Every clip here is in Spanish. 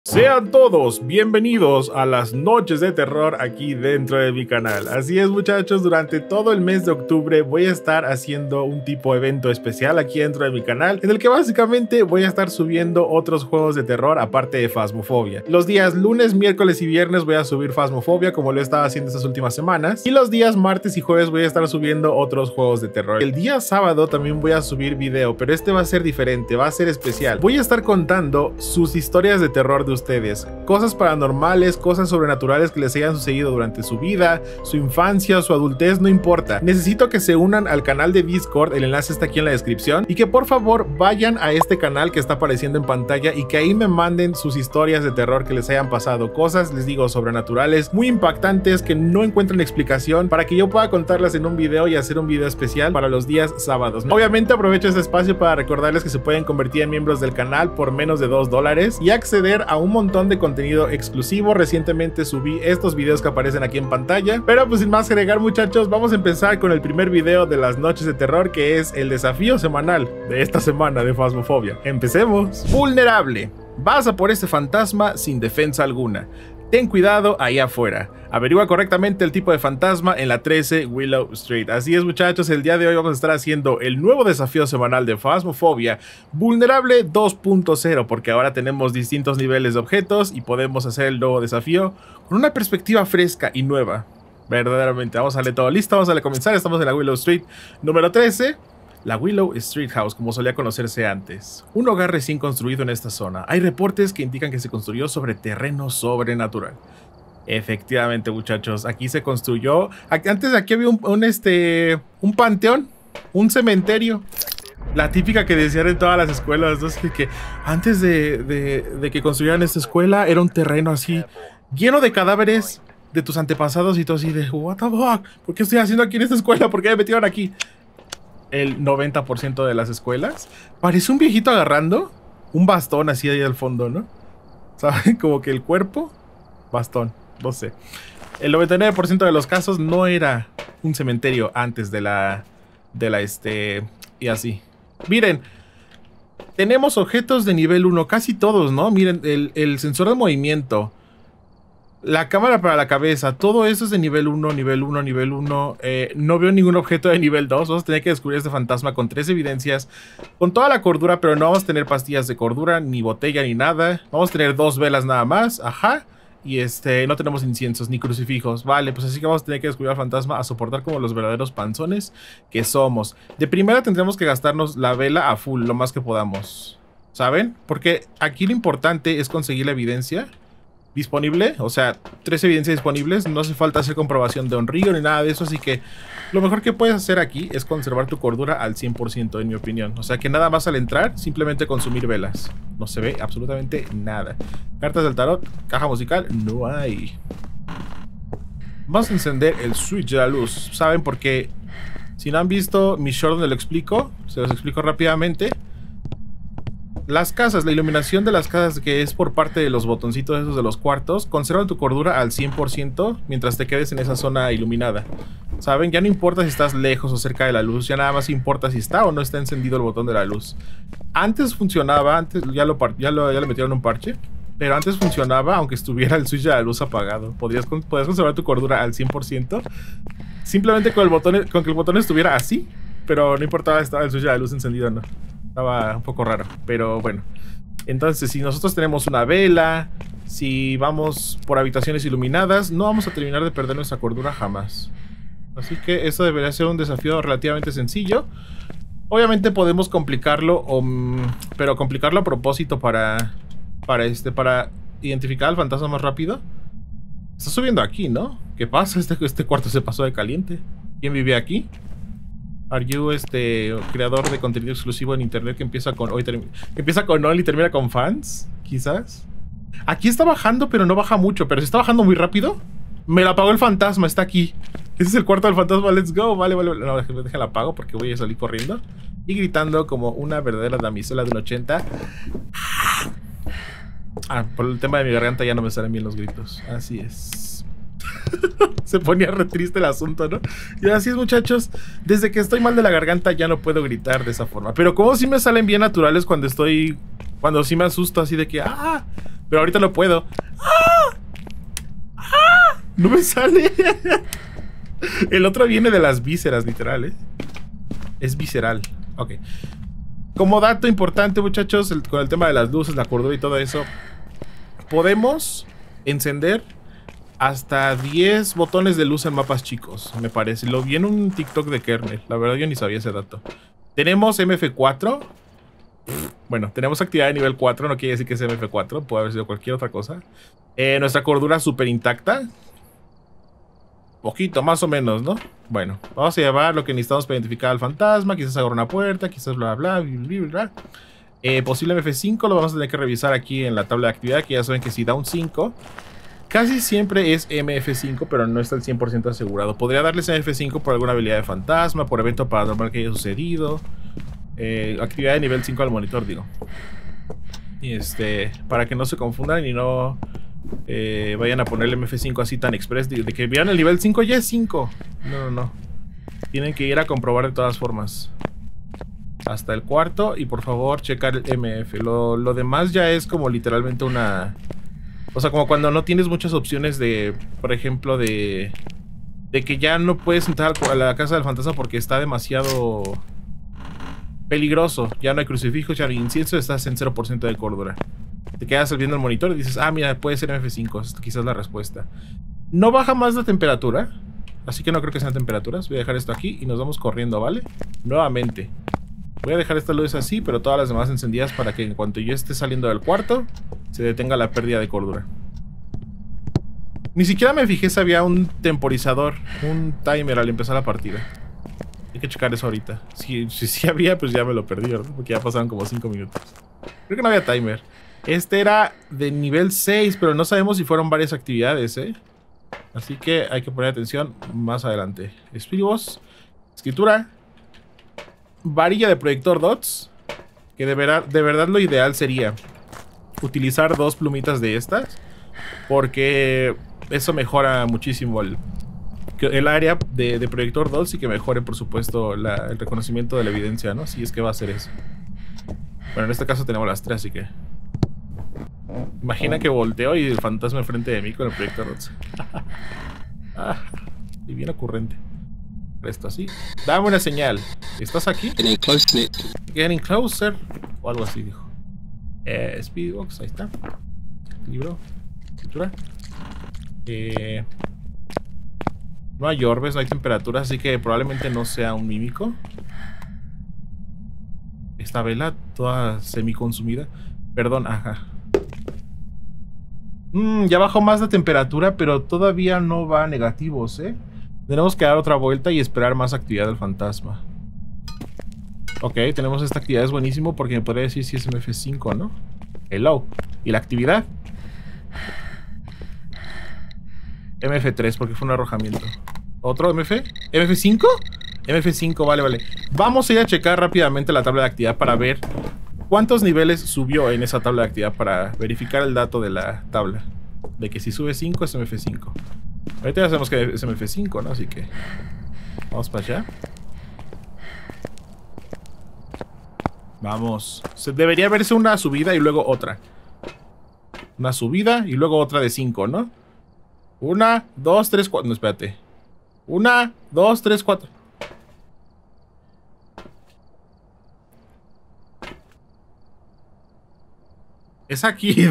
Sean todos bienvenidos a las noches de terror aquí dentro de mi canal. Así es, muchachos, durante todo el mes de octubre voy a estar haciendo un tipo de evento especial aquí dentro de mi canal, en el que básicamente voy a estar subiendo otros juegos de terror aparte de Phasmophobia. Los días lunes, miércoles y viernes voy a subir Phasmophobia, como lo he estado haciendo estas últimas semanas, y los días martes y jueves voy a estar subiendo otros juegos de terror. El día sábado también voy a subir video, pero este va a ser diferente, va a ser especial. Voy a estar contando sus historias de terror de ustedes, cosas paranormales, cosas sobrenaturales que les hayan sucedido durante su vida, su infancia, su adultez, no importa. Necesito que se unan al canal de Discord, el enlace está aquí en la descripción, y que por favor vayan a este canal que está apareciendo en pantalla y que ahí me manden sus historias de terror que les hayan pasado, cosas, les digo, sobrenaturales, muy impactantes que no encuentran explicación, para que yo pueda contarlas en un video y hacer un video especial para los días sábados. Obviamente aprovecho este espacio para recordarles que se pueden convertir en miembros del canal por menos de $2 y acceder a un montón de contenido exclusivo. Recientemente subí estos videos que aparecen aquí en pantalla, pero pues sin más que agregar, muchachos, vamos a empezar con el primer video de las noches de terror, que es el desafío semanal de esta semana de Phasmophobia. Empecemos. Vulnerable. Vas a por este fantasma sin defensa alguna. Ten cuidado ahí afuera. Averigua correctamente el tipo de fantasma en la 13 Willow Street. Así es, muchachos, el día de hoy vamos a estar haciendo el nuevo desafío semanal de Phasmophobia, Vulnerable 2.0, porque ahora tenemos distintos niveles de objetos y podemos hacer el nuevo desafío con una perspectiva fresca y nueva. Verdaderamente, vamos a darle todo listo, vamos a comenzar. Estamos en la Willow Street número 13. La Willow Street House, como solía conocerse antes. Un hogar recién construido en esta zona. Hay reportes que indican que se construyó sobre terreno sobrenatural. Efectivamente, muchachos, aquí se construyó. Antes de aquí había un panteón, un cementerio. La típica que decían en todas las escuelas, ¿no? Que antes de que construyeran esta escuela era un terreno así, lleno de cadáveres de tus antepasados y todo así de what the fuck, ¿por qué estoy haciendo aquí en esta escuela? ¿Por qué me metieron aquí? El 90% de las escuelas parece un viejito agarrando un bastón así ahí al fondo, ¿no? ¿Saben? Como que el cuerpo, bastón, no sé. El 99% de los casos no era un cementerio antes y así. Miren, tenemos objetos de nivel 1, casi todos, ¿no? Miren, el sensor de movimiento, la cámara para la cabeza, todo eso es de nivel 1, nivel 1, nivel 1. No veo ningún objeto de nivel 2. Vamos a tener que descubrir este fantasma con 3 evidencias, con toda la cordura, pero no vamos a tener pastillas de cordura, ni botella, ni nada. Vamos a tener 2 velas nada más, ajá. Y no tenemos inciensos ni crucifijos. Vale, pues así que vamos a tener que descubrir al fantasma a soportar como los verdaderos panzones que somos. De primera tendremos que gastarnos la vela a full, lo más que podamos, ¿saben? Porque aquí lo importante es conseguir la evidencia disponible, o sea, 3 evidencias disponibles. No hace falta hacer comprobación de honrillo ni nada de eso, así que lo mejor que puedes hacer aquí es conservar tu cordura al 100%, en mi opinión. O sea, que nada más al entrar, simplemente consumir velas. No se ve absolutamente nada. Cartas del tarot, caja musical, no hay. Vamos a encender el switch de la luz. ¿Saben por qué? Si no han visto mi short donde lo explico, se los explico rápidamente. Las casas, la iluminación de las casas, que es por parte de los botoncitos esos de los cuartos, conservan tu cordura al 100% mientras te quedes en esa zona iluminada. ¿Saben? Ya no importa si estás lejos o cerca de la luz, ya nada más importa si está o no está encendido el botón de la luz. Antes funcionaba, antes ya le metieron un parche, pero antes funcionaba aunque estuviera el switch de la luz apagado. Podías conservar tu cordura al 100%, simplemente con que el botón estuviera así, pero no importaba si estaba el switch de la luz encendido o no. Estaba un poco raro, pero bueno. Entonces, si nosotros tenemos una vela, si vamos por habitaciones iluminadas, no vamos a terminar de perder nuestra cordura jamás. Así que eso debería ser un desafío relativamente sencillo. Obviamente podemos complicarlo, pero complicarlo a propósito para identificar al fantasma más rápido. Está subiendo aquí, ¿no? ¿Qué pasa? Este cuarto se pasó de caliente. ¿Quién vive aquí? Are you creador de contenido exclusivo en internet que empieza con OL y termina con fans? Quizás. Aquí está bajando, pero no baja mucho. Pero si está bajando muy rápido, me la apagó el fantasma, está aquí. Ese es el cuarto del fantasma, let's go. Vale. No, déjala apago porque voy a salir corriendo y gritando como una verdadera damisela de un 80. Por el tema de mi garganta ya no me salen bien los gritos. Así es. Se ponía re triste el asunto, ¿no? Y así es, muchachos. Desde que estoy mal de la garganta ya no puedo gritar de esa forma. Pero como si me salen bien naturales cuando sí me asusto así de que Pero ahorita lo puedo. ¡Ah! ¡Ah! No me sale. El otro viene de las vísceras, literal, ¿eh? Es visceral. Ok. Como dato importante, muchachos, con el tema de las luces, la cordura y todo eso, podemos encender hasta 10 botones de luz en mapas chicos, me parece. Lo vi en un TikTok de Kernel. La verdad yo ni sabía ese dato. Tenemos MF4. Bueno, tenemos actividad de nivel 4. No quiere decir que es MF4. Puede haber sido cualquier otra cosa. Nuestra cordura súper intacta. Poquito, más o menos, ¿no? Bueno, vamos a llevar lo que necesitamos para identificar al fantasma. Quizás abra una puerta, quizás bla bla bla bla bla. Posible MF5 lo vamos a tener que revisar aquí en la tabla de actividad, que ya saben que si da un 5, casi siempre es MF5, pero no está al 100% asegurado. Podría darles MF5 por alguna habilidad de fantasma, por evento paranormal que haya sucedido. Actividad de nivel 5 al monitor, digo. Y para que no se confundan y no vayan a ponerle MF5 así tan express. De que vean el nivel 5 ya es 5. No. Tienen que ir a comprobar de todas formas. Hasta el cuarto y por favor checar el MF. Lo demás ya es como literalmente una... O sea, como cuando no tienes muchas opciones de, por ejemplo, de que ya no puedes entrar a la casa del fantasma porque está demasiado peligroso. Ya no hay crucifijos, ya no hay incienso, estás en 0% de cordura. Te quedas viendo el monitor y dices, ah, mira, puede ser MF5, es quizás la respuesta. No baja más la temperatura, así que no creo que sean temperaturas. Voy a dejar esto aquí y nos vamos corriendo, ¿vale? Nuevamente. Voy a dejar esta luz así, pero todas las demás encendidas para que en cuanto yo esté saliendo del cuarto, se detenga la pérdida de cordura. Ni siquiera me fijé si había un temporizador, un timer al empezar la partida. Hay que checar eso ahorita. Si había, pues ya me lo perdí, ¿verdad? Porque ya pasaron como 5 minutos. Creo que no había timer. Este era de nivel 6, pero no sabemos si fueron varias actividades, ¿eh? Así que hay que poner atención más adelante. Spirit Boss, escritura, varilla de proyector dots, que de verdad lo ideal sería utilizar 2 plumitas de estas, porque eso mejora muchísimo el área de proyector dots y que mejore, por supuesto, el reconocimiento de la evidencia, ¿no? Si es que va a hacer eso. Bueno, en este caso tenemos las 3, así que... Imagina que volteo y el fantasma enfrente de mí con el proyector dots. Y bien ocurrente. Esto así. Dame una señal. ¿Estás aquí? Getting closer. O algo así, dijo. Speedbox, ahí está. Libro. Escritura. No hay orbes, no hay temperatura, así que probablemente no sea un mímico. Esta vela toda semiconsumida. Perdón, ajá. Ya bajó más la temperatura, pero todavía no va a negativos, ¿eh? Tenemos que dar otra vuelta y esperar más actividad del fantasma. Ok, tenemos esta actividad, es buenísimo porque me podría decir si es MF5, ¿no? Hello. ¿Y la actividad? MF3 porque fue un arrojamiento. ¿Otro MF? ¿MF5? MF5, vale. Vamos a ir a checar rápidamente la tabla de actividad para ver cuántos niveles subió en esa tabla de actividad, para verificar el dato de la tabla. De que si sube 5 es MF5. Ahorita ya sabemos que es MF5, ¿no? Así que vamos para allá. Vamos. Debería verse una subida y luego otra. Una subida y luego otra de 5, ¿no? 1, 2, 3, 4. No, espérate. 1, 2, 3, 4. Es aquí.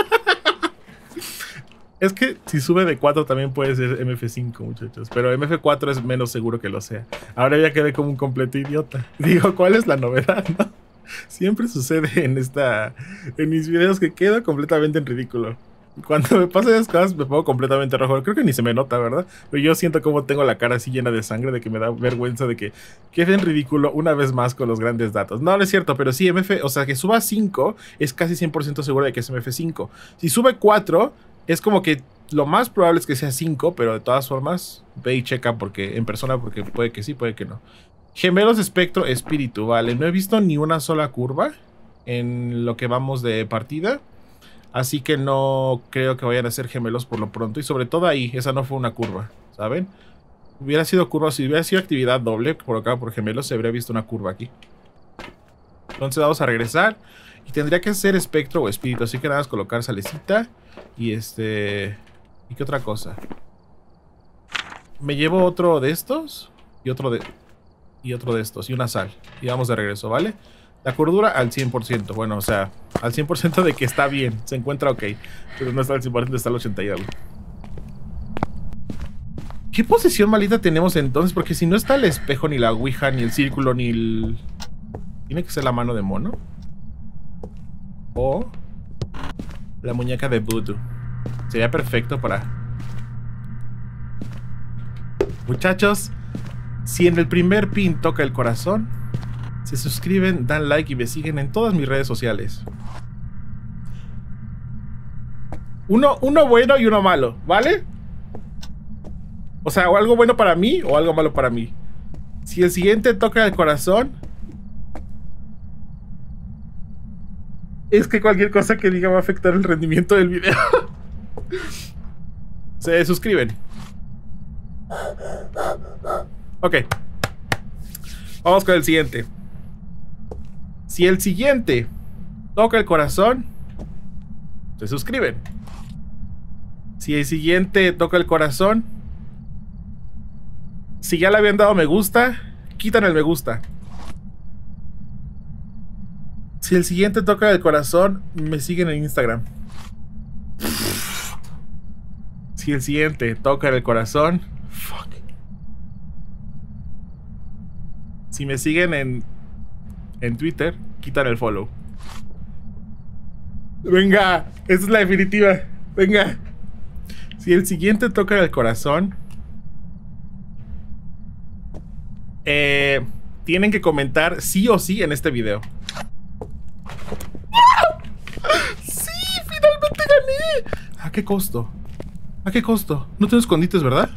Es que si sube de 4 también puede ser MF5, muchachos. Pero MF4 es menos seguro que lo sea. Ahora ya quedé como un completo idiota. Digo, ¿cuál es la novedad, no? Siempre sucede en mis videos que quedo completamente en ridículo. Cuando me pasan esas cosas me pongo completamente rojo. Creo que ni se me nota, ¿verdad? Pero yo siento como tengo la cara así llena de sangre, de que me da vergüenza de que quede en ridículo una vez más con los grandes datos. No, no es cierto, pero sí o sea, que suba 5 es casi 100% seguro de que es MF5. Si sube 4 es como que lo más probable es que sea 5, pero de todas formas ve y checa en persona porque puede que sí, puede que no. Gemelos espectro espíritu, vale. No he visto ni una sola curva en lo que vamos de partida. Así que no creo que vayan a ser gemelos por lo pronto. Y sobre todo ahí, esa no fue una curva, ¿saben? Hubiera sido curva, si hubiera sido actividad doble por acá por gemelos, se habría visto una curva aquí. Entonces vamos a regresar Y tendría que ser espectro o espíritu. Así que nada más colocar salecita. Y ¿y qué otra cosa? Me llevo otro de estos. Y otro de estos. Y una sal. Y vamos de regreso, ¿vale? La cordura al 100%. Bueno, o sea, al 100% de que está bien. Se encuentra ok. Pero no está al 100%, está al 80 y algo. ¿Qué posición malita tenemos entonces? Porque si no está el espejo, ni la ouija, ni el círculo, ni el... Tiene que ser la mano de mono. O la muñeca de voodoo. Sería perfecto para... Muchachos, si en el primer pin toca el corazón, se suscriben, dan like y me siguen en todas mis redes sociales. Uno bueno y uno malo, ¿vale? O sea, o algo bueno para mí o algo malo para mí. Si el siguiente toca el corazón, es que cualquier cosa que diga va a afectar el rendimiento del video. Se suscriben. Ok. Vamos con el siguiente. Si el siguiente toca el corazón, se suscriben. Si el siguiente toca el corazón, si ya le habían dado me gusta, quitan el me gusta. Si el siguiente toca el corazón, me siguen en Instagram. Si el siguiente toca el corazón, fuck. Si me siguen en Twitter, quitan el follow. Venga, esta es la definitiva. Venga. Si el siguiente toca el corazón, tienen que comentar sí o sí en este video. ¡Sí! ¡Finalmente gané! ¿A qué costo? ¿A qué costo? No tengo escondites, ¿verdad?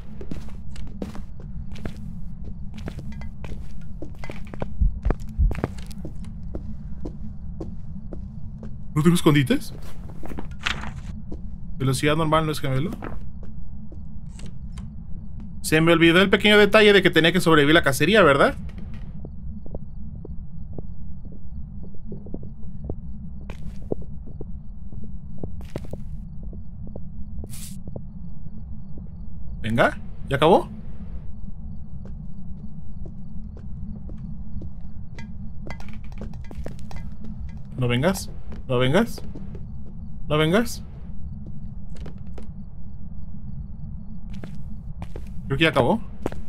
¿No tengo escondites? ¿Velocidad normal no es gemelo? Se me olvidó el pequeño detalle de que tenía que sobrevivir la cacería, ¿verdad? Venga, ¿ya acabó? No vengas, no vengas, no vengas. Creo que ya acabó.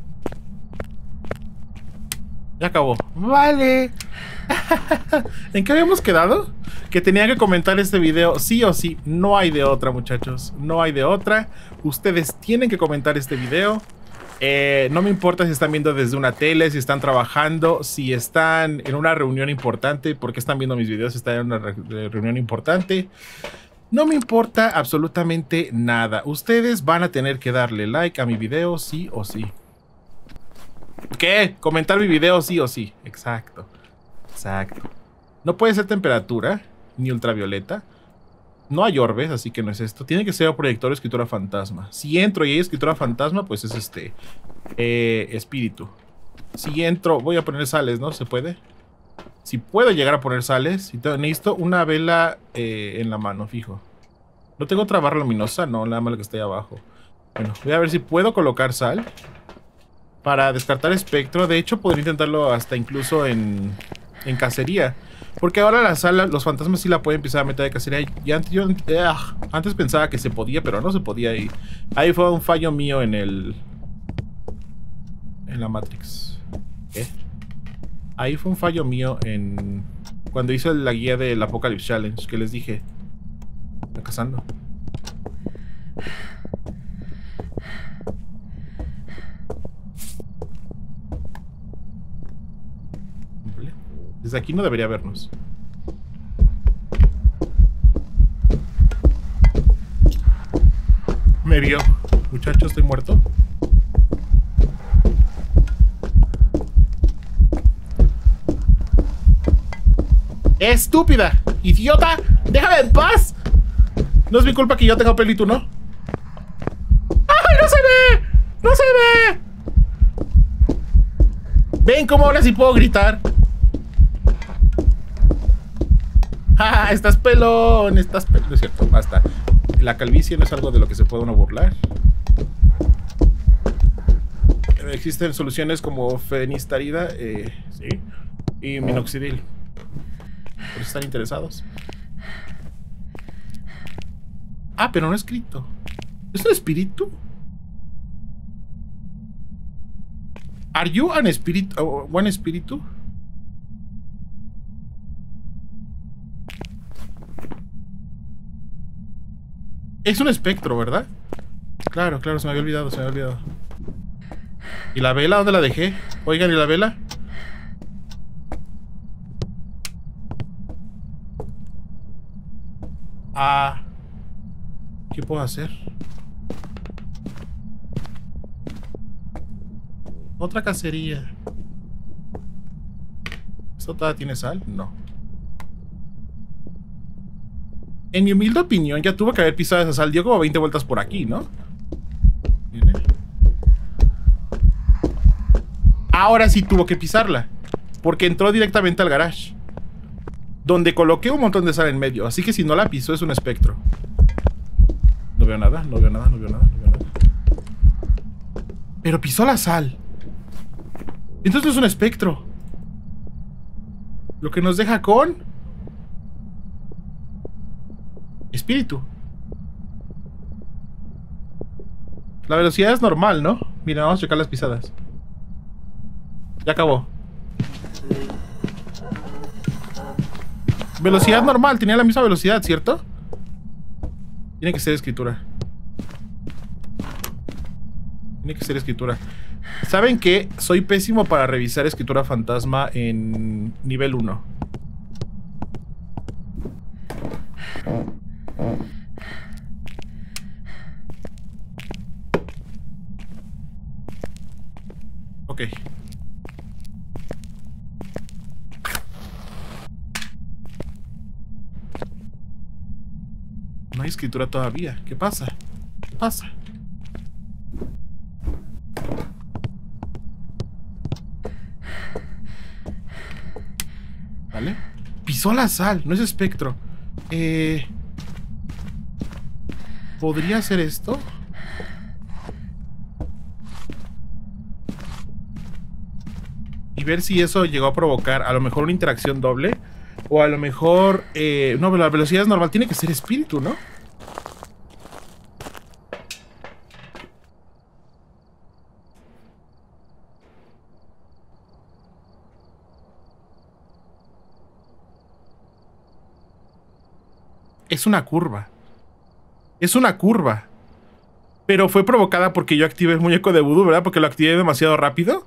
Ya acabó. Vale. ¿En qué habíamos quedado? Que tenía que comentar este video sí o sí. No hay de otra, muchachos. No hay de otra. Ustedes tienen que comentar este video. No me importa si están viendo desde una tele, si están trabajando, si están en una reunión importante. Porque están viendo mis videos, si están en una reunión importante. No me importa absolutamente nada. Ustedes van a tener que darle like a mi video sí o sí. ¿Qué? Comentar mi video sí o sí. Exacto. Exacto. No puede ser temperatura ni ultravioleta. No hay orbes, así que no es esto. Tiene que ser proyector o escritura fantasma. Si entro y hay escritura fantasma, pues es espíritu. Si entro, voy a poner sales, ¿no? ¿Se puede? Si puedo llegar a poner sales, necesito una vela en la mano, fijo. ¿No tengo otra barra luminosa? No, nada más la que está ahí abajo. Bueno, voy a ver si puedo colocar sal para descartar espectro. De hecho, podría intentarlo hasta incluso en cacería. Porque ahora la sal, los fantasmas sí la pueden empezar a meter de cacería. Y antes pensaba que se podía, pero no se podía. Y ahí fue un fallo mío en la Matrix. ¿Qué? Ahí fue un fallo mío cuando hice la guía del Apocalypse Challenge, que les dije. Está cazando. Vale. Desde aquí no debería vernos. Me vio. Muchacho, estoy muerto. ¡Estúpida! ¡Idiota! ¡Déjame en paz! No es mi culpa que yo tenga pelo y tú no. ¡Ay, no se ve! ¡No se ve! ¿Ven cómo ahora sí puedo gritar? ¡Ah! Estás pelón, estás pelón. No es cierto, basta. La calvicie no es algo de lo que se puede uno burlar. Existen soluciones como fenistarida, sí, y minoxidil. Por eso están interesados. Ah, pero no escrito. ¿Es un espíritu? ¿Are you an spirit? ¿One espíritu? Es un espectro, ¿verdad? Claro, claro, se me había olvidado, se me había olvidado. ¿Y la vela? ¿Dónde la dejé? Oigan, ¿y la vela? Ah, ¿qué puedo hacer? Otra cacería. ¿Esto todavía tiene sal? No. En mi humilde opinión, ya tuvo que haber pisado esa sal. Dio como 20 vueltas por aquí, ¿no? ¿Viene? Ahora sí tuvo que pisarla, porque entró directamente al garage, donde coloqué un montón de sal en medio. Así que si no la pisó es un espectro. No veo nada, no veo nada, no veo nada, no veo nada. Pero pisó la sal. Entonces es un espectro. Lo que nos deja con espíritu. La velocidad es normal, ¿no? Mira, vamos a checar las pisadas. Ya acabó. Velocidad normal, tenía la misma velocidad, ¿cierto? Tiene que ser escritura. Tiene que ser escritura. ¿Saben qué? Soy pésimo para revisar escritura fantasma en nivel 1. Ok. No hay escritura todavía. ¿Qué pasa? ¿Qué pasa? ¿Vale? Pisó la sal, no es espectro. ¿Podría ser esto? Y ver si eso llegó a provocar a lo mejor una interacción doble. O a lo mejor... no, la velocidad es normal. Tiene que ser espíritu, ¿no? Es una curva. Es una curva. Pero fue provocada porque yo activé el muñeco de vudú, ¿verdad? Porque lo activé demasiado rápido.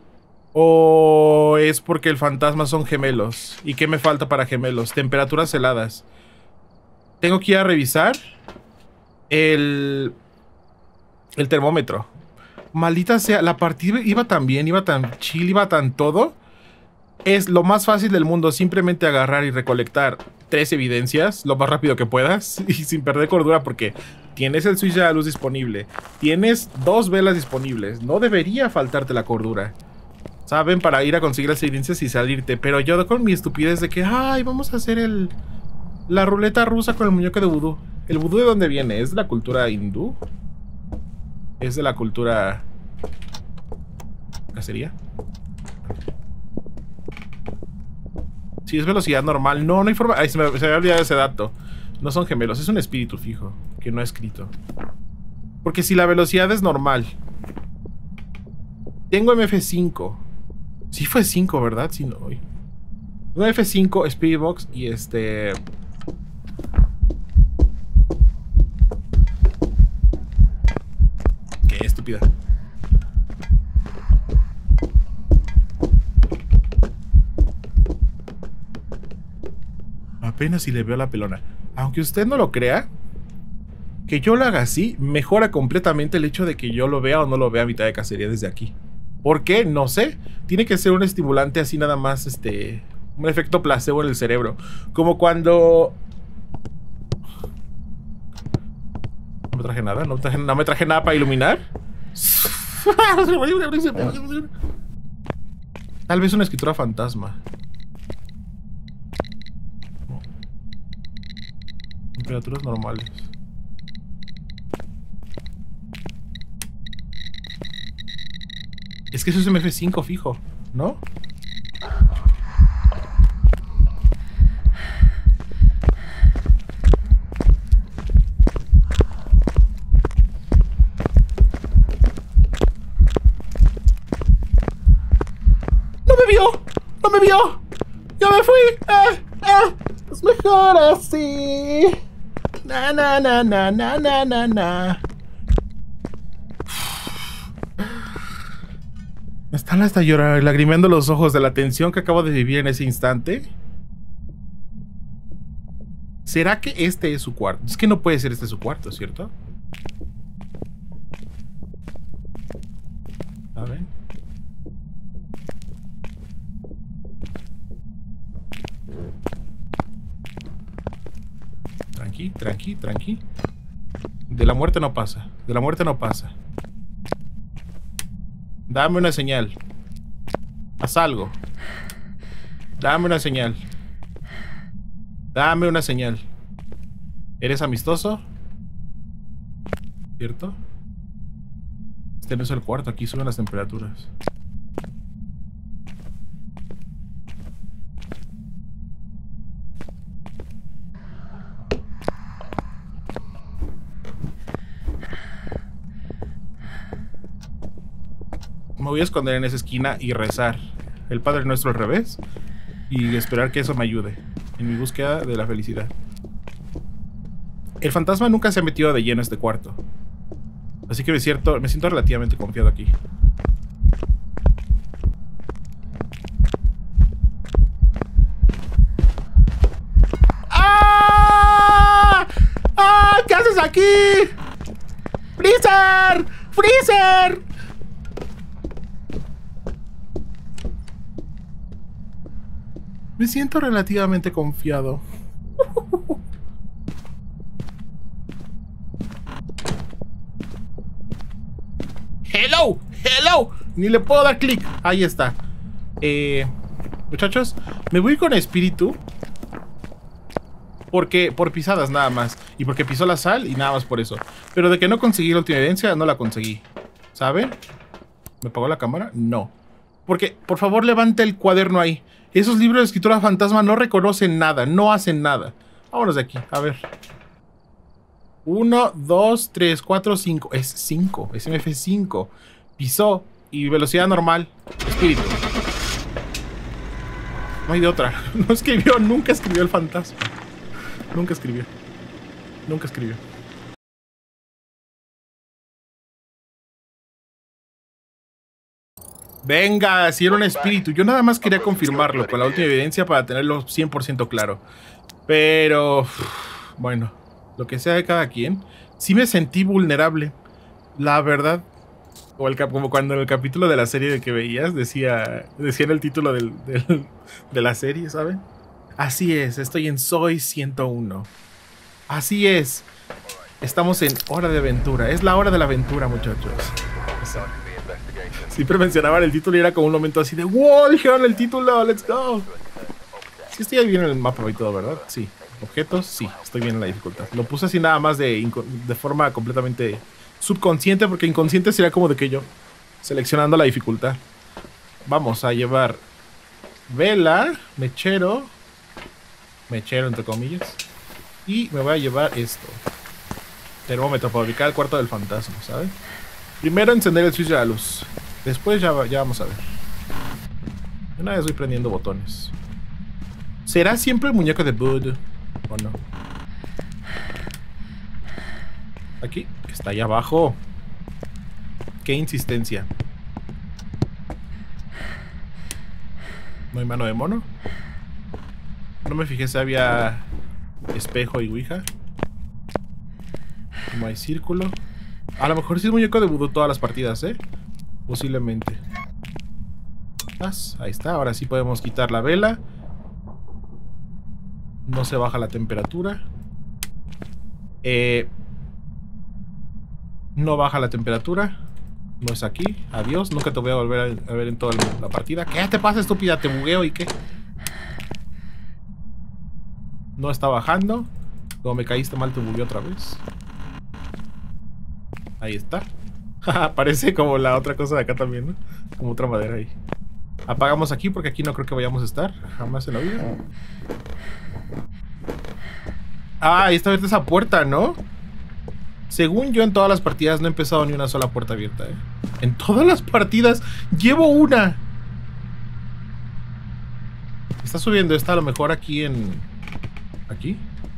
¿O es porque el fantasma son gemelos? ¿Y qué me falta para gemelos? Temperaturas heladas. Tengo que ir a revisar el termómetro. Maldita sea, la partida iba tan bien, iba tan chill, iba tan todo. Es lo más fácil del mundo, simplemente agarrar y recolectar 3 evidencias lo más rápido que puedas y sin perder cordura, porque tienes el switch de la luz disponible, tienes 2 velas disponibles, no debería faltarte la cordura, ¿saben? Para ir a conseguir las evidencias y salirte. Pero yo con mi estupidez de que, ay, vamos a hacer la ruleta rusa con el muñeco de vudú. ¿El vudú de dónde viene? ¿Es de la cultura hindú? ¿Es de la cultura cacería? Sí, es velocidad normal. No, no hay forma. Ay, se me había olvidado ese dato. No son gemelos, es un espíritu fijo que no he escrito. Porque si la velocidad es normal, tengo MF5. Sí fue 5, ¿verdad? Sí, no. Un F5, Spirit Box y Qué estúpida. Apenas si le veo la pelona. Aunque usted no lo crea, que yo lo haga así mejora completamente el hecho de que yo lo vea o no lo vea a mitad de cacería desde aquí. ¿Por qué? No sé. Tiene que ser un estimulante así nada más, un efecto placebo en el cerebro. Como cuando... No me traje nada, no me traje nada para iluminar. Tal vez una escritura fantasma. temperaturas normales. Es que eso es MF5 fijo, ¿no? ¡No me vio! ¡No me vio! ¡Ya me fui! Es mejor así. Na na na na na na na na. Me están hasta llorando, lagrimeando los ojos de la tensión que acabo de vivir en ese instante. ¿Será que este es su cuarto? Es que no puede ser este su cuarto, ¿cierto? A ver. Tranqui, tranqui, tranqui. De la muerte no pasa. De la muerte no pasa. Dame una señal. Haz algo. Dame una señal. Dame una señal. ¿Eres amistoso? ¿Cierto? Este no es el cuarto. Aquí suben las temperaturas. Me voy a esconder en esa esquina y rezar el Padre Nuestro al revés y esperar que eso me ayude en mi búsqueda de la felicidad. El fantasma nunca se ha metido de lleno a este cuarto, así que me siento relativamente confiado aquí. ¡Ah! ¡Ah! ¿Qué haces aquí? ¡Freezer! ¡Freezer! Me siento relativamente confiado. ¡Hello! ¡Hello! Ni le puedo dar clic. Ahí está. Muchachos, me voy con espíritu. Porque por pisadas nada más. Y porque pisó la sal y nada más por eso. Pero de que no conseguí la última evidencia, no la conseguí. ¿Saben? ¿Me apagó la cámara? No. Porque, por favor, levante el cuaderno ahí. Esos libros de escritura fantasma no reconocen nada, no hacen nada. Vámonos de aquí, a ver. 1, 2, 3, 4, 5. Es 5, es MF5. Pisó y velocidad normal. Espíritu. No hay de otra. No escribió, nunca escribió el fantasma. Nunca escribió. Nunca escribió. Venga, si era un espíritu. Yo nada más quería confirmarlo con la última evidencia para tenerlo 100% claro. Pero, bueno, lo que sea de cada quien. Sí me sentí vulnerable. La verdad. Como cuando en el capítulo de la serie de que veías decía en el título de la serie, ¿saben? Así es, estoy en Soy 101. Así es. Estamos en Hora de Aventura. Es la hora de la aventura, muchachos. Siempre mencionaban el título y era como un momento así de ¡wow! Dijeron el título, ¡let's go! Sí estoy ahí bien en el mapa y todo, ¿verdad? Sí. Objetos, sí, estoy bien en la dificultad. Lo puse así nada más de forma completamente subconsciente, porque inconsciente sería como de que yo seleccionando la dificultad. Vamos a llevar vela, mechero entre comillas, y me voy a llevar esto. Termómetro para ubicar el cuarto del fantasma, ¿sabes? Primero encender el switch de la luz. Después ya vamos a ver. Una vez voy prendiendo botones. ¿Será siempre el muñeco de Bud? ¿O no? Aquí. Está ahí abajo. Qué insistencia. ¿No hay mano de mono? No me fijé si había espejo y ouija. No hay círculo. A lo mejor sí es muñeco de vudú todas las partidas, ¿eh? Posiblemente. Ahí está, ahora sí podemos quitar la vela. No se baja la temperatura. No baja la temperatura. No es aquí, adiós. Nunca te voy a volver a ver en toda la partida. ¿Qué te pasa, estúpida? Te bugueo y qué. No está bajando. Como me caíste mal, te volvió otra vez. Ahí está. Parece como la otra cosa de acá también, ¿no? Como otra madera ahí. Apagamos aquí porque aquí no creo que vayamos a estar. Jamás en la vida. Ah, ahí está abierta esa puerta, ¿no? Según yo, en todas las partidas no he empezado ni una sola puerta abierta, ¿eh? En todas las partidas llevo una. Está subiendo esta a lo mejor aquí en... ¿Aquí?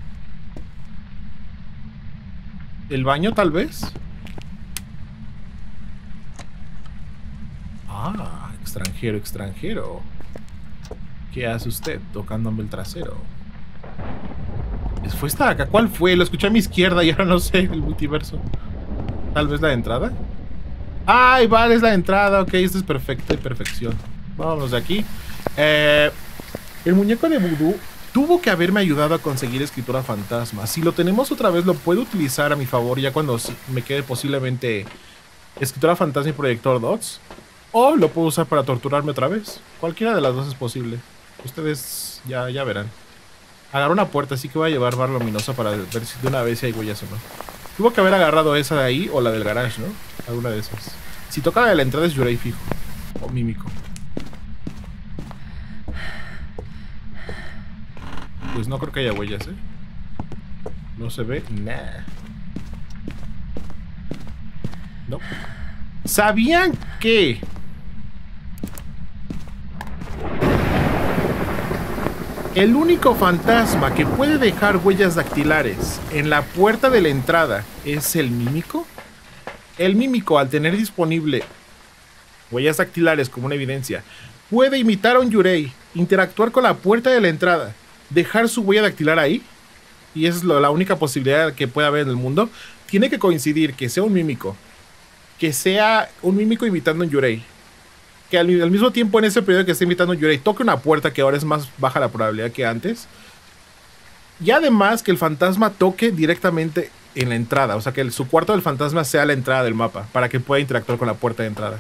¿El baño tal vez? Ah, extranjero, extranjero. ¿Qué hace usted tocándome el trasero? ¿Fue esta de acá? ¿Cuál fue? Lo escuché a mi izquierda y ahora no sé el multiverso. ¿Tal vez la de entrada? ¡Ay, vale! Es la de entrada. Ok, esto es perfecto y perfección. Vámonos de aquí. El muñeco de vudú tuvo que haberme ayudado a conseguir escritura fantasma. Si lo tenemos otra vez, lo puedo utilizar a mi favor ya cuando me quede posiblemente escritura fantasma y proyector dots. O lo puedo usar para torturarme otra vez. Cualquiera de las dos es posible. Ustedes ya verán. Agarro una puerta, así que voy a llevar barra luminosa para ver si de una vez si hay huellas o no. Tuvo que haber agarrado esa de ahí o la del garage, ¿no? Alguna de esas. Si toca la de la entrada es Yurei fijo. O mímico. Pues no creo que haya huellas, ¿eh? No se ve nada. No. ¿Sabían que el único fantasma que puede dejar huellas dactilares en la puerta de la entrada es el mímico? El mímico, al tener disponible huellas dactilares como una evidencia, puede imitar a un Yurei, interactuar con la puerta de la entrada, dejar su huella dactilar ahí, y esa es la única posibilidad que puede haber en el mundo. Tiene que coincidir que sea un mímico imitando a un Yurei, que al mismo tiempo en ese periodo que esté imitando a un Yurei toque una puerta, que ahora es más baja la probabilidad que antes, y además que el fantasma toque directamente en la entrada, o sea que su cuarto del fantasma sea la entrada del mapa, para que pueda interactuar con la puerta de entrada.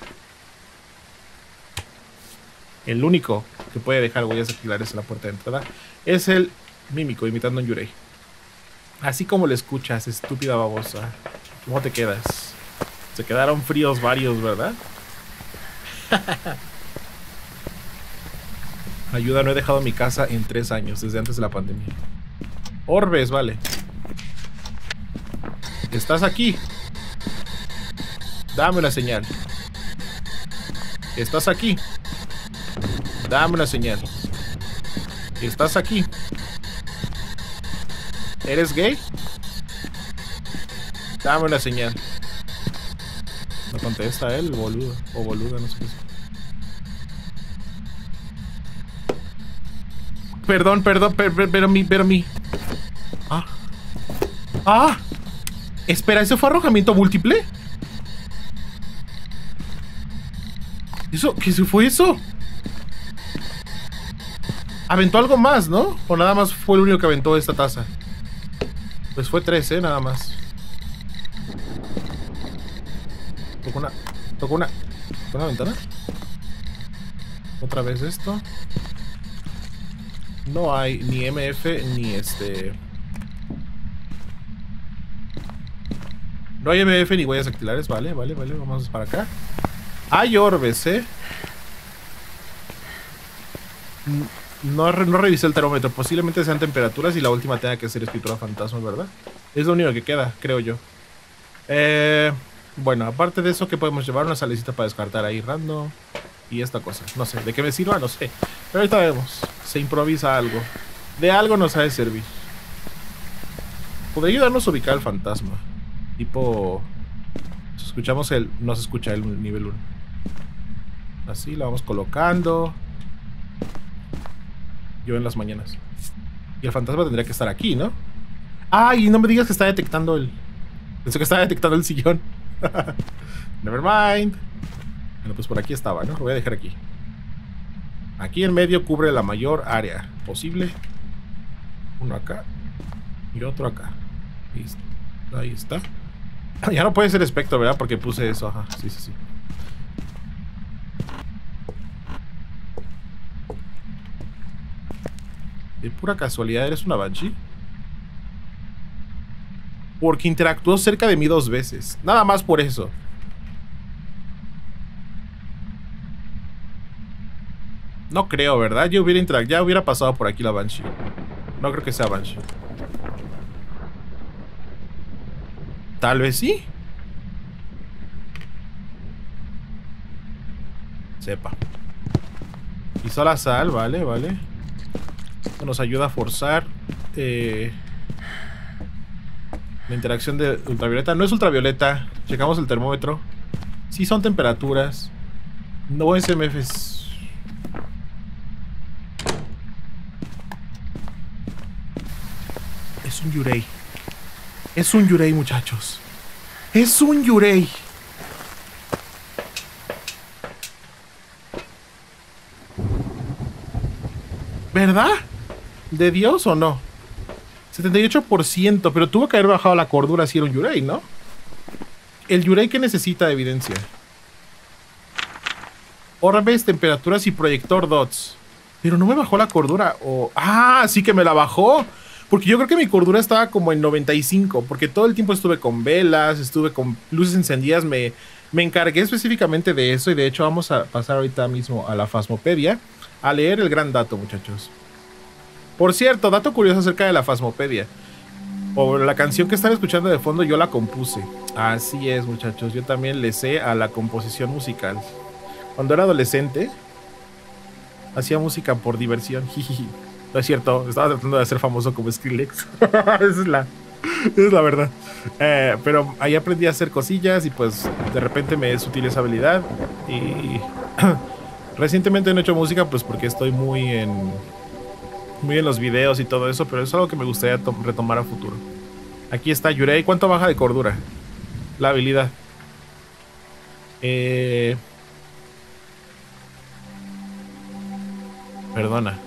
El único que puede dejar huellas dactilares en la puerta de entrada es el mímico imitando a un Yurei. Así como lo escuchas, estúpida babosa. ¿Cómo te quedas? Se quedaron fríos varios, ¿verdad? Ayuda, no he dejado mi casa en 3 años, desde antes de la pandemia. Orbes, vale. ¿Estás aquí? Dame una señal. ¿Estás aquí? Dame una señal. ¿Estás aquí? ¿Eres gay? Dame una señal. No contesta él, boludo. O boluda, no sé qué es. Perdón, pero mi. Ah. Ah. Espera, ¿eso fue arrojamiento múltiple? ¿Eso? ¿Qué fue eso? Aventó algo más, ¿no? ¿O nada más fue el único que aventó esta taza? Pues fue 3, nada más. Tocó una ventana. Otra vez esto. No hay ni MF ni No hay MF ni huellas dactilares. Vale, vamos para acá. Hay orbes, No revisé el termómetro. Posiblemente sean temperaturas y la última tenga que ser escritura fantasma, ¿verdad? Es lo único que queda, creo yo. Bueno, aparte de eso, ¿qué podemos llevar? Una salecita para descartar ahí random. Y esta cosa, no sé, ¿de qué me sirva? No sé. Pero ahorita vemos. Se improvisa algo. De algo nos ha de servir. Podría ayudarnos a ubicar al fantasma. Tipo... Escuchamos el... No se escucha el nivel 1. Así, la vamos colocando. Yo en las mañanas. Y el fantasma tendría que estar aquí, ¿no? ¡Ay! No me digas que está detectando el... Pensé que estaba detectando el sillón. Never mind. Bueno, pues por aquí estaba, ¿no? Lo voy a dejar aquí. Aquí en medio cubre la mayor área posible. Uno acá. Y otro acá. Listo. Ahí está. Ya no puede ser espectro, ¿verdad? Porque puse eso. Ajá. Sí. De pura casualidad, ¿eres una Banshee? Porque interactuó cerca de mí 2 veces. Nada más por eso. No creo, ¿verdad? Ya hubiera pasado por aquí la Banshee. No creo que sea Banshee. Tal vez sí. Sepa. Hizo la sal, vale, vale. Esto nos ayuda a forzar la interacción de ultravioleta. No es ultravioleta. Checamos el termómetro. Sí son temperaturas. No SMFs. Es un Yurei. Es un Yurei, muchachos. Es un Yurei. ¿Verdad? ¿De Dios o no? 78%, pero tuvo que haber bajado la cordura si era un Yurei, ¿no? El Yurei que necesita de evidencia. Orbes, temperaturas y proyector dots. Pero no me bajó la cordura. ¡Ah! Sí que me la bajó. Porque yo creo que mi cordura estaba como en 95. Porque todo el tiempo estuve con velas, estuve con luces encendidas. Me encargué específicamente de eso. Y de hecho vamos a pasar ahorita mismo a la Phasmopedia a leer el gran dato, muchachos. Por cierto, dato curioso acerca de la Phasmopedia. O la canción que están escuchando de fondo, yo la compuse. Así es, muchachos. Yo también le sé a la composición musical. Cuando era adolescente, hacía música por diversión. No es cierto, estaba tratando de ser famoso como Skrillex. Esa es la verdad. Pero ahí aprendí a hacer cosillas y pues de repente me es útil esa habilidad. Y recientemente no he hecho música pues porque estoy muy en los videos y todo eso, pero es algo que me gustaría retomar a futuro. Aquí está Yurei. ¿Cuánto baja de cordura? La habilidad. Perdona.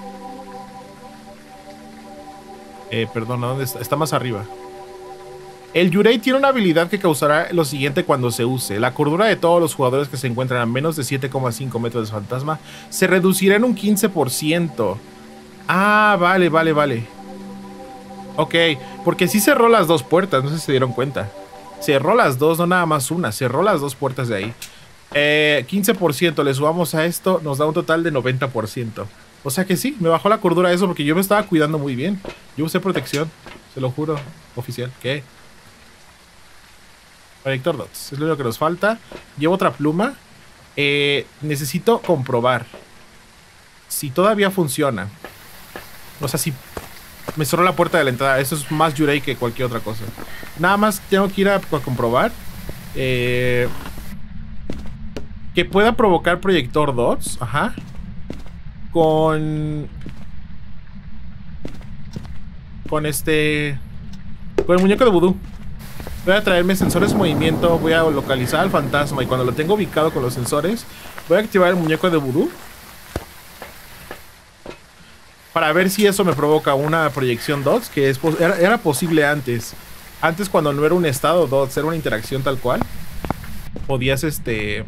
Perdona, ¿dónde está? Está más arriba. El Yurei tiene una habilidad que causará lo siguiente cuando se use. La cordura de todos los jugadores que se encuentran a menos de 7,5 metros de fantasma se reducirá en un 15%. Ah, vale. Ok, porque sí cerró las 2 puertas, no sé si se dieron cuenta. Cerró las 2, no nada más una. Cerró las 2 puertas de ahí. 15%, le subamos a esto, nos da un total de 90%. O sea que sí, me bajó la cordura eso porque yo me estaba cuidando muy bien. Yo usé protección, se lo juro, oficial. ¿Qué? Proyector dots, es lo único que nos falta. Llevo otra pluma. Necesito comprobar si todavía funciona. O sea, si me cerró la puerta de la entrada. Eso es más Yurei que cualquier otra cosa. Nada más tengo que ir a comprobar que pueda provocar proyector dots. Ajá. Con el muñeco de vudú. Voy a traerme sensores de movimiento. Voy a localizar al fantasma. Y cuando lo tengo ubicado con los sensores, voy a activar el muñeco de vudú para ver si eso me provoca una proyección dots. Que era posible antes. Antes, cuando no era un estado dots, era una interacción tal cual. Podías Sí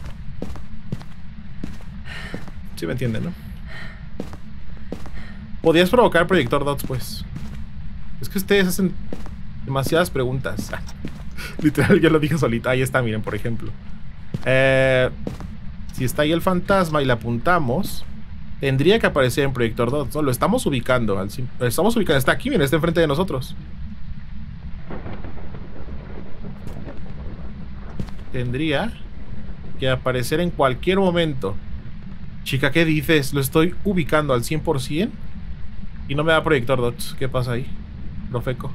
me entienden, ¿no? Podías provocar proyector dots, pues. Es que ustedes hacen demasiadas preguntas. Literal, yo lo dije solita. Ahí está, miren, por ejemplo. Si está ahí el fantasma y le apuntamos, tendría que aparecer en proyector dots, ¿no? Lo estamos ubicando. Está aquí, miren, está enfrente de nosotros. Tendría que aparecer en cualquier momento. Chica, ¿qué dices? Lo estoy ubicando al 100% y no me da proyector dots. ¿Qué pasa ahí? Profeco.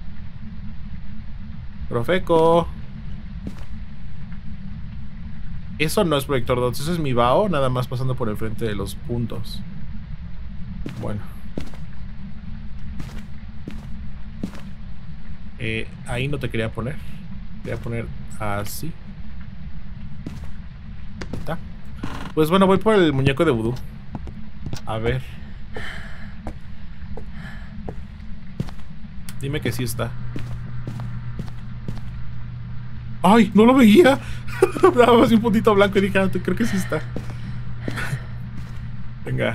Eso no es proyector dots. Eso es mi bao, nada más pasando por el frente de los puntos. Bueno. Ahí no te quería poner. Voy a poner así. ¿Está? Pues bueno, voy por el muñeco de vudú. A ver. Dime que sí está. ¡Ay! ¡No lo veía! Nada más un puntito blanco y dije, creo que sí está. Venga.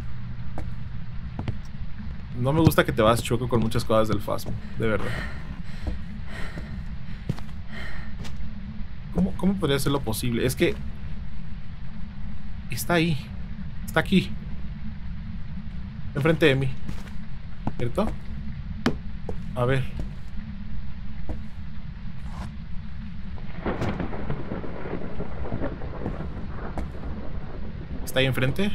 No me gusta que te vas choco con muchas cosas del Phasmo, de verdad. ¿Cómo podría ser lo posible? Es que... Está ahí. Está aquí. Enfrente de mí. ¿Cierto? A ver. ¿Está ahí enfrente?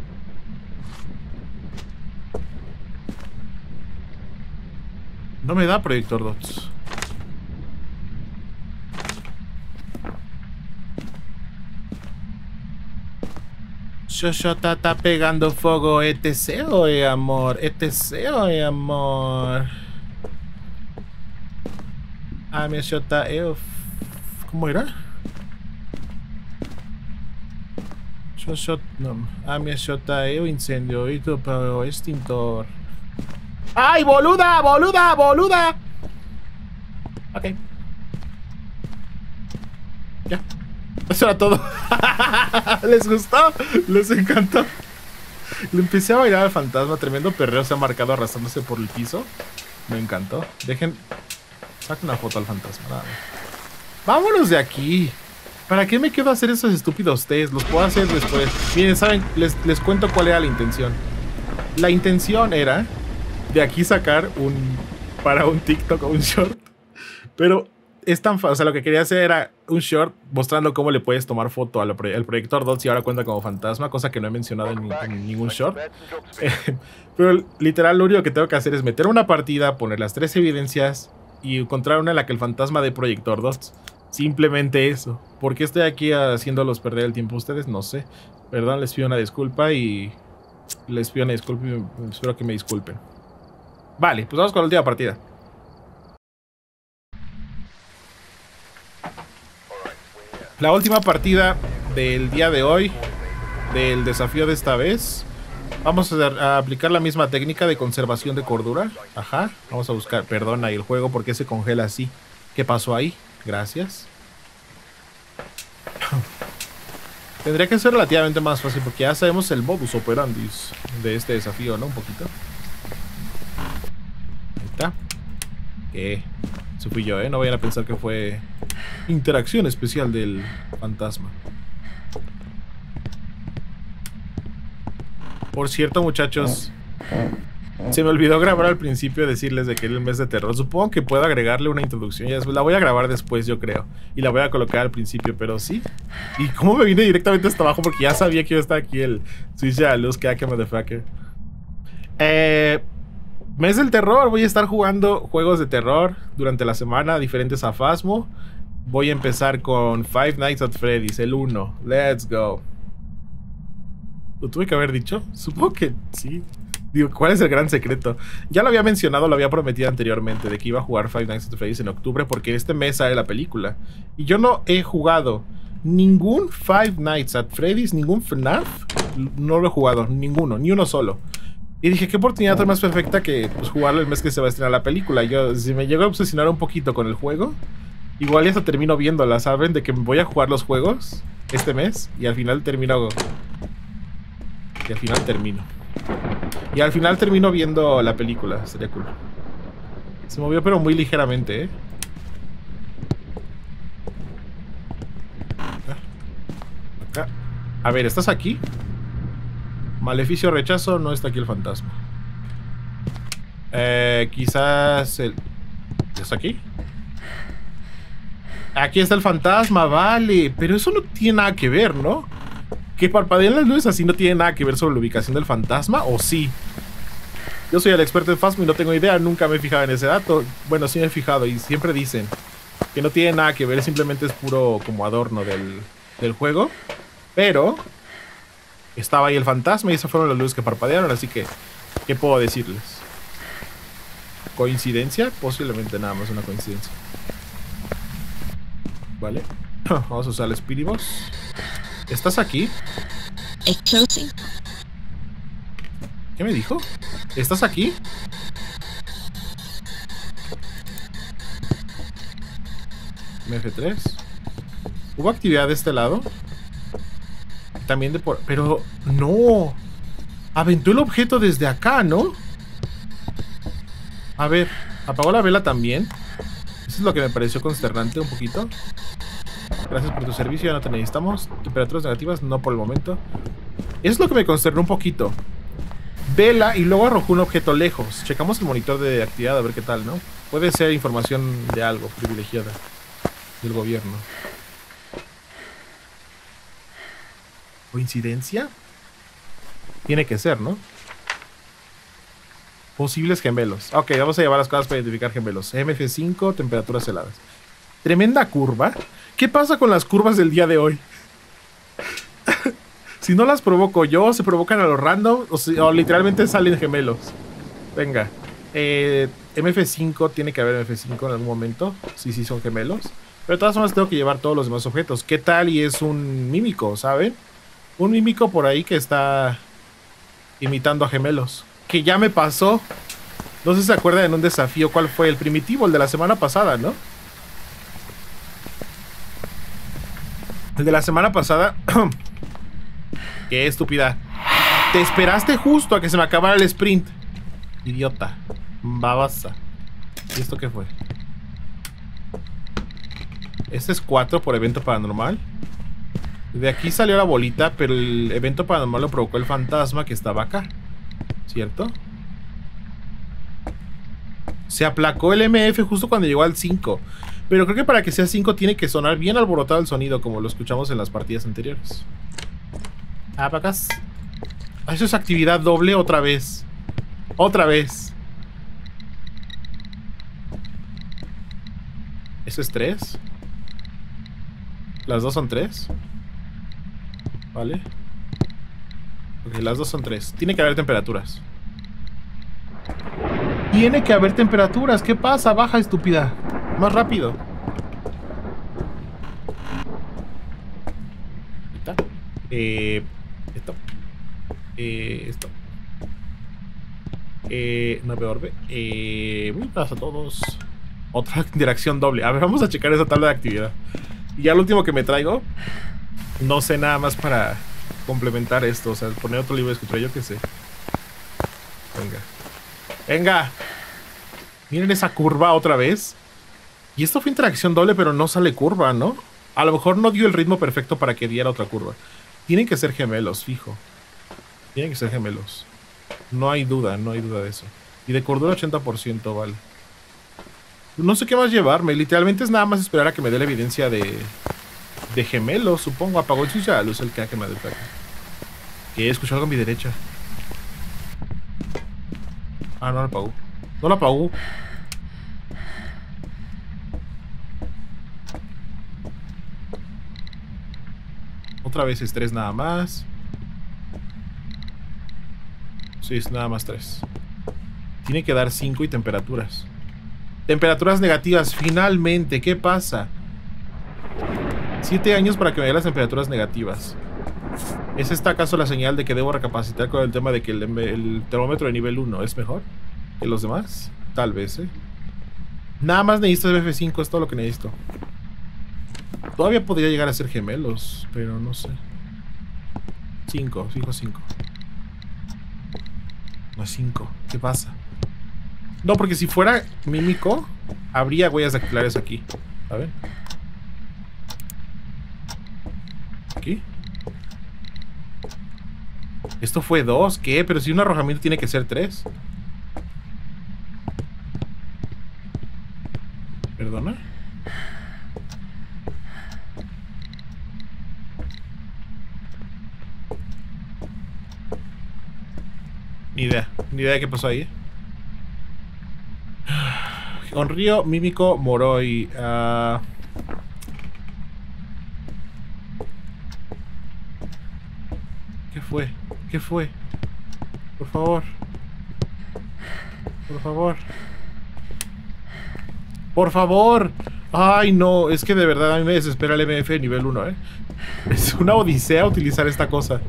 No me da proyector dots. Xoxota está pegando fuego. Eteseo, amor. Eteseo, amor. A mi Xota, ¿cómo era? No. A mi Xota, incendio. Y tu extintor. ¡Ay, boluda! ¡Boluda! ¡Boluda! Ok. Ya. Eso era todo. ¿Les gustó? ¿Les encantó? Le empecé a bailar al fantasma. Tremendo perreo se ha marcado arrastrándose por el piso. Me encantó. Dejen... Saca una foto al fantasma. Nada. Vámonos de aquí. ¿Para qué me quedo a hacer esos estúpidos test? Los puedo hacer después. Miren, ¿saben? Les cuento cuál era la intención. La intención era... de aquí sacar para un TikTok o un short. Pero es tan fácil. O sea, lo que quería hacer era un short mostrando cómo le puedes tomar foto al proyector dots y ahora cuenta como fantasma, cosa que no he mencionado en ningún short. Pero literal lo único que tengo que hacer es meter una partida, poner las 3 evidencias y encontrar una en la que el fantasma dé proyector dots. Simplemente eso. ¿Por qué estoy aquí haciéndolos perder el tiempo a ustedes? No sé. Perdón, les pido una disculpa y... les pido una disculpa y espero que me disculpen. Vale, pues vamos con la última partida. La última partida del día de hoy, del desafío de esta vez. Vamos a aplicar la misma técnica de conservación de cordura. Ajá, vamos a buscar, perdona, y el juego, ¿por qué se congela así? ¿Qué pasó ahí? Gracias. Tendría que ser relativamente más fácil porque ya sabemos el modus operandi de este desafío, ¿no? Un poquito. Eso fui yo, no vayan a pensar que fue interacción especial del fantasma. Por cierto, muchachos, se me olvidó grabar al principio decirles de que era el mes de terror. Supongo que puedo agregarle una introducción. Ya la voy a grabar después, yo creo. Y la voy a colocar al principio, pero sí. ¿Y cómo me vine directamente hasta abajo? Porque ya sabía que iba a estar aquí el switch a luz. Que motherfucker. Mes del terror, voy a estar jugando juegos de terror durante la semana, diferentes a Phasmo. Voy a empezar con Five Nights at Freddy's, el 1. Let's go. ¿Lo tuve que haber dicho? Supongo que sí. Digo, ¿cuál es el gran secreto? Ya lo había mencionado, lo había prometido anteriormente, de que iba a jugar Five Nights at Freddy's en octubre, porque este mes sale la película. Y yo no he jugado ningún Five Nights at Freddy's, ningún FNAF. No lo he jugado, ninguno, ni uno solo. Y dije, qué oportunidad más perfecta que pues, jugarlo el mes que se va a estrenar la película. Yo, si me llego a obsesionar un poquito con el juego, igual ya hasta termino viéndola, ¿saben? De que voy a jugar los juegos este mes y al final termino... Y al final termino viendo la película. Sería cool. Se movió pero muy ligeramente, ¿eh? Acá. A ver, ¿estás aquí? Maleficio, rechazo, no está aquí el fantasma. Quizás el... ¿está aquí? Aquí está el fantasma, vale. Pero eso no tiene nada que ver, ¿no? Que parpadeen las luces así no tiene nada que ver sobre la ubicación del fantasma, ¿o sí? Yo soy el experto en Phasmo y no tengo idea, nunca me he fijado en ese dato. Bueno, sí me he fijado y siempre dicen que no tiene nada que ver, simplemente es puro como adorno del juego. Pero... estaba ahí el fantasma y esas fueron las luces que parpadearon, así que... ¿qué puedo decirles? ¿Coincidencia? Posiblemente nada más una coincidencia. Vale. Vamos a usar el Speedy Boss. ¿Estás aquí? ¿Qué me dijo? ¿Estás aquí? MF3. ¿Hubo actividad de este lado? También de por... pero... no. Aventó el objeto desde acá, ¿no? A ver, apagó la vela también. Eso es lo que me pareció consternante un poquito. Gracias por tu servicio, ya no te necesitamos. Temperaturas negativas, no por el momento. Es lo que me consternó un poquito. Vela y luego arrojó un objeto lejos. Checamos el monitor de actividad a ver qué tal, ¿no? Puede ser información de algo privilegiada del gobierno. ¿Coincidencia? Tiene que ser, ¿no? Posibles gemelos. Ok, vamos a llevar las cosas para identificar gemelos. MF5, temperaturas heladas. Tremenda curva. ¿Qué pasa con las curvas del día de hoy? Si no las provoco yo, se provocan a los random o literalmente salen gemelos. Venga. MF5, tiene que haber MF5 en algún momento. Sí, son gemelos. Pero de todas formas tengo que llevar todos los demás objetos. ¿Qué tal? Y es un mímico, ¿saben? Un mímico por ahí que está imitando a gemelos. Que ya me pasó. No sé si se acuerdan en un desafío cuál fue el primitivo, el de la semana pasada, ¿no? El de la semana pasada. Qué estúpida. Te esperaste justo a que se me acabara el sprint. Idiota. Babasa. ¿Y esto qué fue? Este es 4 por evento paranormal. De aquí salió la bolita, pero el evento paranormal lo provocó el fantasma que estaba acá. ¿Cierto? Se aplacó el MF justo cuando llegó al 5. Pero creo que para que sea 5 tiene que sonar bien alborotado el sonido, como lo escuchamos en las partidas anteriores. Apacas. Eso es actividad doble otra vez. Otra vez. ¿Eso es 3? ¿Las dos son 3? Vale. Ok, las dos son 3. Tiene que haber temperaturas. Tiene que haber temperaturas. ¿Qué pasa? Baja, estúpida. Más rápido. Esto. Esto. No veo orbe. Muy buenas a todos. Otra interacción doble. A ver, vamos a checar esa tabla de actividad. Y ya lo último que me traigo. No sé nada más para complementar esto. O sea, poner otro libro de escuchar, yo qué sé. Venga. ¡Venga! Miren esa curva otra vez. Y esto fue interacción doble, pero no sale curva, ¿no? A lo mejor no dio el ritmo perfecto para que diera otra curva. Tienen que ser gemelos, fijo. Tienen que ser gemelos. No hay duda de eso. Y de cordura 80%, vale. No sé qué más llevarme. Literalmente es nada más esperar a que me dé la evidencia de gemelos, supongo. Apagó el switch a la luz el que me detecta. Que escuché algo a mi derecha. Ah, no lo apagó. No lo apagó. Otra vez es 3 nada más. Sí, es nada más 3. Tiene que dar 5 y temperaturas. Temperaturas negativas, finalmente. ¿Qué pasa? 7 años para que me dé las temperaturas negativas. ¿Es esta acaso la señal de que debo recapacitar con el tema de que el termómetro de nivel 1 es mejor que los demás? Tal vez, ¿eh? Nada más necesito el F5, es todo lo que necesito. Todavía podría llegar a ser gemelos, pero no sé. 5, fijo 5. No es 5, ¿qué pasa? No, porque si fuera mímico, habría huellas dactilares aquí. A ver. Aquí. Esto fue 2, ¿qué? Pero si un arrojamiento tiene que ser 3. ¿Perdona? Ni idea de qué pasó ahí. Honrío, mímico, Moroi. ¿Qué fue? ¿Qué fue? Por favor. Por favor. Por favor. Ay, no. Es que de verdad a mí me desespera el MF de nivel 1, ¿eh? Es una odisea utilizar esta cosa.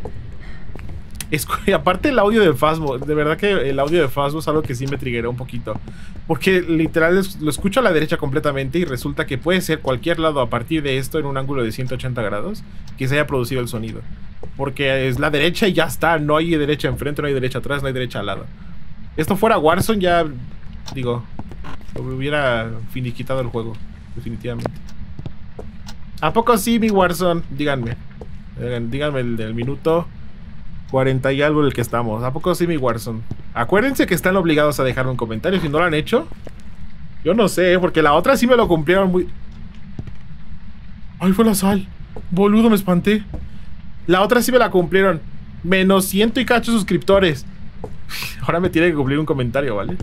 Aparte el audio de Phasmo, de verdad que el audio de Phasmo es algo que sí me triggeró un poquito. Porque literal lo escucho a la derecha completamente y resulta que puede ser cualquier lado a partir de esto en un ángulo de 180 grados que se haya producido el sonido. Porque es la derecha y ya está, no hay derecha enfrente, no hay derecha atrás, no hay derecha al lado. Esto fuera Warzone ya, digo, hubiera finiquitado el juego, definitivamente. ¿A poco sí, mi Warzone? Díganme. Díganme el del minuto 40 y algo en el que estamos. ¿A poco sí, mi Warzone? Acuérdense que están obligados a dejarme un comentario. Si no lo han hecho, yo no sé, porque la otra sí me lo cumplieron muy... ¡Ay, fue la sal! Boludo, me espanté. La otra sí me la cumplieron. Menos 100 y cacho suscriptores. Ahora me tiene que cumplir un comentario, ¿vale?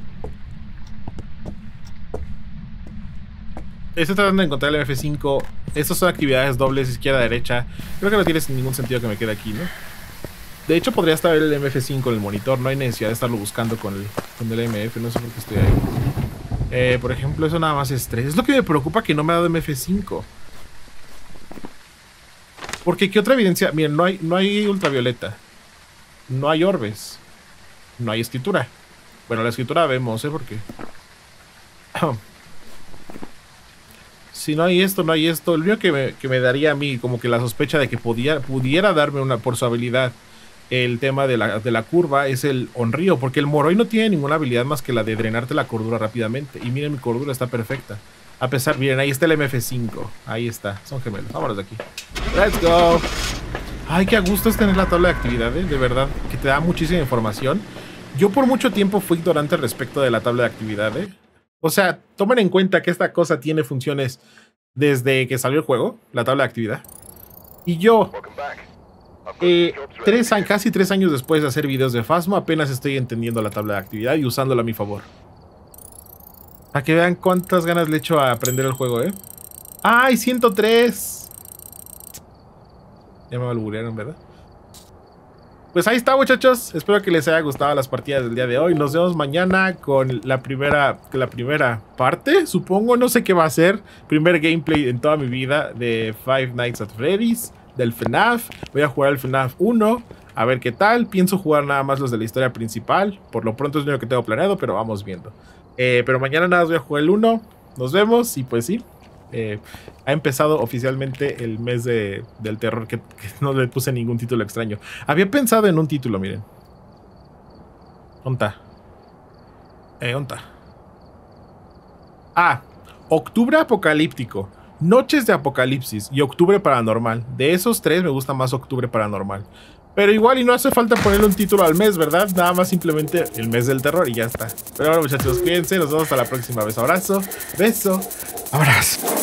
Estoy tratando de encontrar el F5. Estas son actividades dobles, izquierda-derecha. Creo que no tiene ningún sentido que me quede aquí, ¿no? De hecho, podría estar el MF5 en el monitor. No hay necesidad de estarlo buscando con el MF. No sé por qué estoy ahí. Por ejemplo, eso nada más es 3. Es lo que me preocupa, que no me ha dado MF5. Porque, ¿qué otra evidencia? Miren, no hay ultravioleta. No hay orbes. No hay escritura. Bueno, la escritura vemos, porque... Si no hay esto, no hay esto. El único que me daría a mí como que la sospecha de que pudiera darme una, por su habilidad, el tema de la curva es el Onryo, porque el Moroi no tiene ninguna habilidad más que la de drenarte la cordura rápidamente. Y miren, mi cordura está perfecta. A pesar, miren, ahí está el MF5. Ahí está, son gemelos. Vámonos de aquí. Let's go. Ay, qué a gusto es tener la tabla de actividades, de verdad, que te da muchísima información. Yo por mucho tiempo fui ignorante respecto de la tabla de actividades. O sea, tomen en cuenta que esta cosa tiene funciones desde que salió el juego, la tabla de actividad. Y yo, casi 3 años después de hacer videos de Phasmo, apenas estoy entendiendo la tabla de actividad y usándola a mi favor. Para que vean cuántas ganas le echo a aprender el juego, ¿eh? ¡Ay, 103! Ya me alburearon, ¿verdad? Pues ahí está, muchachos. Espero que les haya gustado las partidas del día de hoy. Nos vemos mañana con la primera parte, supongo. No sé qué va a ser. Primer gameplay en toda mi vida de Five Nights at Freddy's, del FNAF. Voy a jugar el FNAF 1. A ver qué tal. Pienso jugar nada más los de la historia principal. Por lo pronto es lo que tengo planeado, pero vamos viendo. Pero mañana nada más voy a jugar el 1. Nos vemos y pues sí. Ha empezado oficialmente el mes del terror, que no le puse ningún título extraño. Había pensado en un título, miren. ¿Onta? ¿Onta? Ah, Octubre Apocalíptico, Noches de Apocalipsis y Octubre Paranormal. De esos 3 me gusta más Octubre Paranormal. Pero igual y no hace falta ponerle un título al mes, ¿verdad? Nada más simplemente el mes del terror y ya está. Pero bueno, muchachos, cuídense. Nos vemos hasta la próxima vez. Abrazo, beso, abrazo.